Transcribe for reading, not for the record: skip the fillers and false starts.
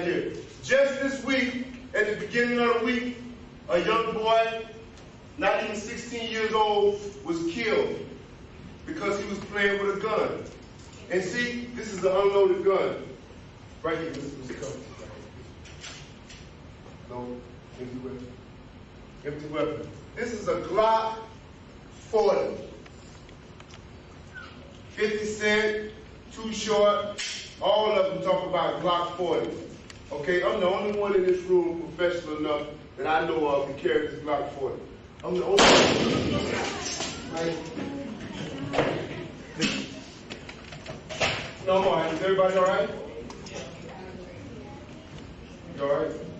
right here. Just this week, at the beginning of the week, a young boy, not even 16 years old, was killed because he was playing with a gun. And see, this is an unloaded gun. Right here, Mr. Coach. No, empty weapon. Empty weapon. This is a Glock 40. 50 Cent, Too Short, all of them talk about Glock 40. Okay, I'm the only one in this room professional enough that I know of to carry this Glock 40. I'm the only one. Right? No, all right. Is everybody all right? You all right?